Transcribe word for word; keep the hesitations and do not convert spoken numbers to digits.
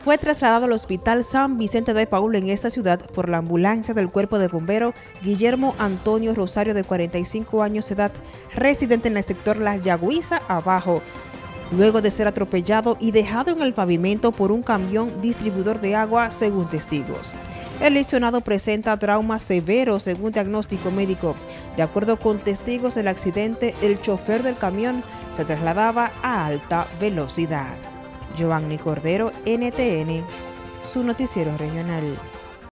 fue trasladado al Hospital San Vicente de Paúl en esta ciudad por la ambulancia del Cuerpo de Bomberos Guillermo Antonio Rosario, de cuarenta y cinco años de edad, residente en el sector La Yagüiza Abajo, luego de ser atropellado y dejado en el pavimento por un camión distribuidor de agua, según testigos. El lesionado presenta traumas severos según diagnóstico médico. De acuerdo con testigos del accidente, el chofer del camión se trasladaba a alta velocidad. Giovanni Cordero, N T N, su noticiero regional.